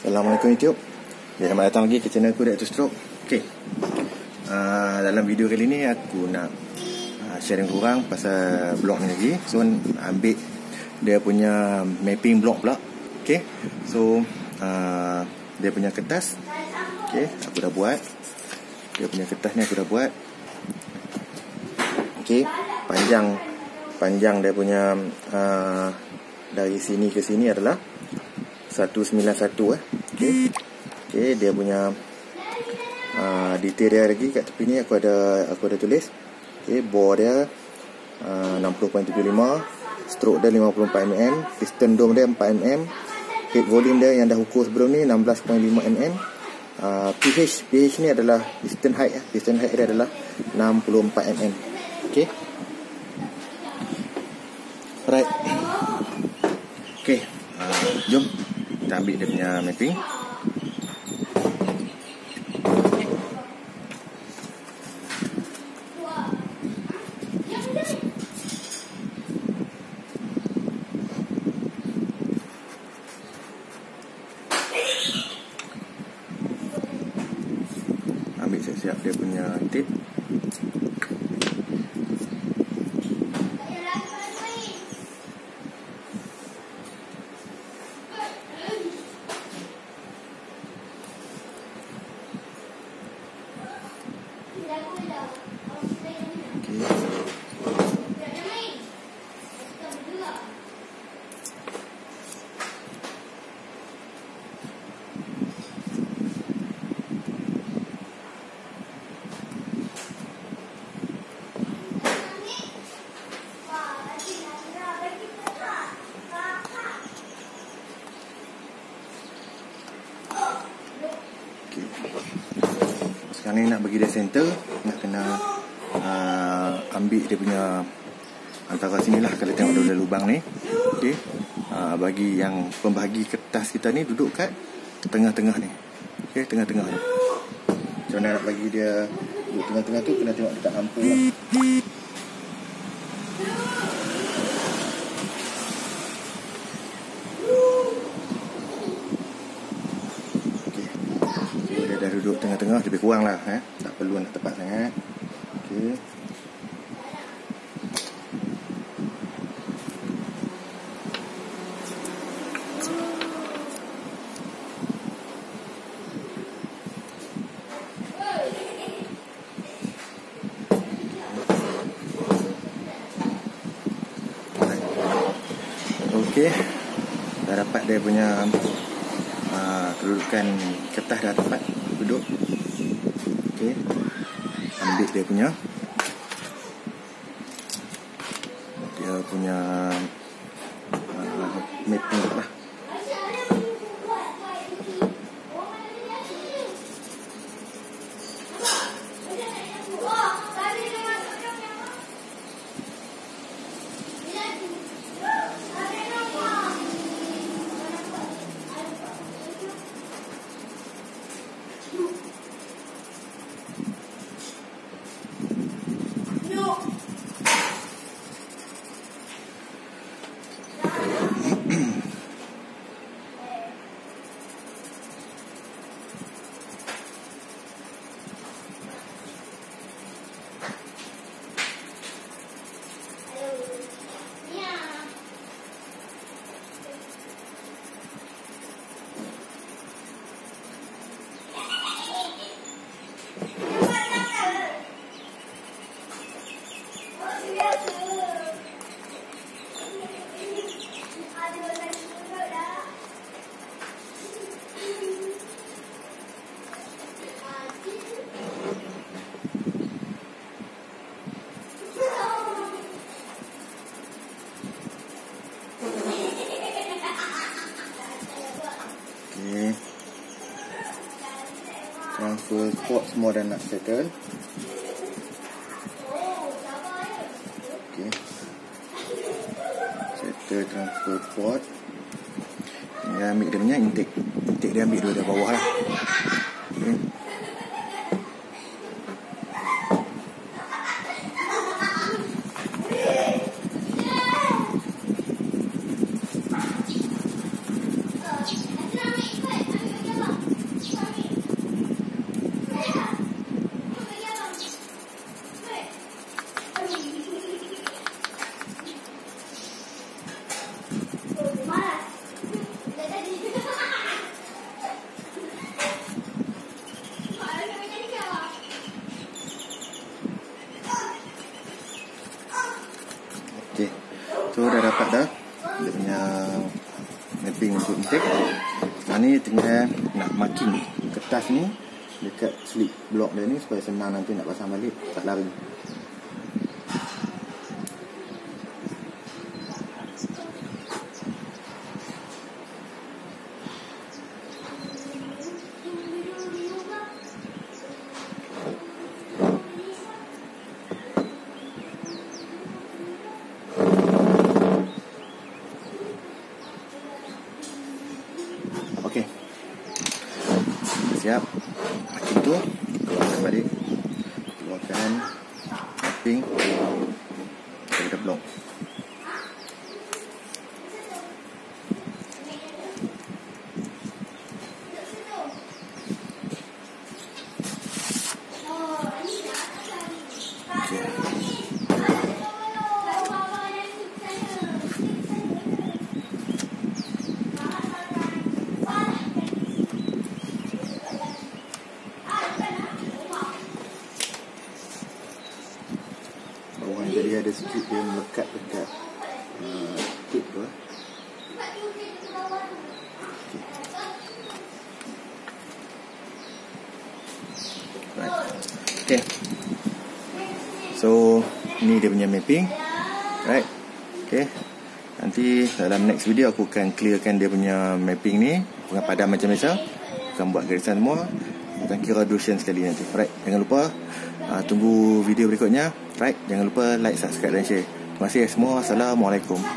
Assalamualaikum YouTube. Selamat datang lagi ke channel aku, Dr. Stroke. Okay. Dalam video kali ni aku nak sharing korang pasal blok ni lagi. So ambil dia punya mapping blok pula. Okay. So dia punya kertas. Okay, aku dah buat. Dia punya kertas ni aku dah buat. Okay. Panjang dia punya dari sini ke sini adalah 191 Okay, dia punya detail dia lagi kat tepi ni aku ada tulis. Okay, bore dia 60.75, stroke dia 54 mm, piston dome dia 4 mm, head volume dia yang dah ukur sebelum ni 16.5 mm. pH ni adalah piston height dia adalah 64 mm. Okay, right. Okay, jom kita ambil dia punya mapping. Ambil siap-siap dia punya tape. Sekarang ni nak bagi dia center, nak kena ambil dia punya antara sini lah. Kalau tengok ada lubang ni, okay. Bagi yang pembahagi kertas kita ni duduk kat tengah-tengah ni, okay, tengah-tengah tu. Macam mana nak bagi dia duduk tengah-tengah tu, kena tengok dekat lampu lah. Duduk tengah-tengah lebih kurang lah, tak perlu nak tepat sangat. Okay. Okay, dah dapat dia punya kedudukan kertas, dah dapat duduk. Okey, ambil dia punya mapping lah. Transfer port semua dah nak settle. Okay, settle transfer port. Dia ambil dia punya intake dia ambil dua dari bawah lah. Okay. mapping untuk intake. Sekarang ni tinggal nak marking kertas ni dekat slip block dia ni supaya senang nanti nak pasang balik, tak lari. Okey. Siap. Makin tu keluarkan balik. Keluarkan mapping daripada blok. Bawah ni jadi ada sikit dia melekat dekat tip tu. Right. Okay. So ni dia punya mapping. Right. Okay. Nanti dalam next video aku akan clearkan dia punya mapping ni, bukan padam macam biasa. Akan buat garisan semua, bukan kira Gaussian sekali nanti. Right. Jangan lupa tunggu video berikutnya. Right. Jangan lupa like, subscribe dan share. Terima kasih semua. Assalamualaikum.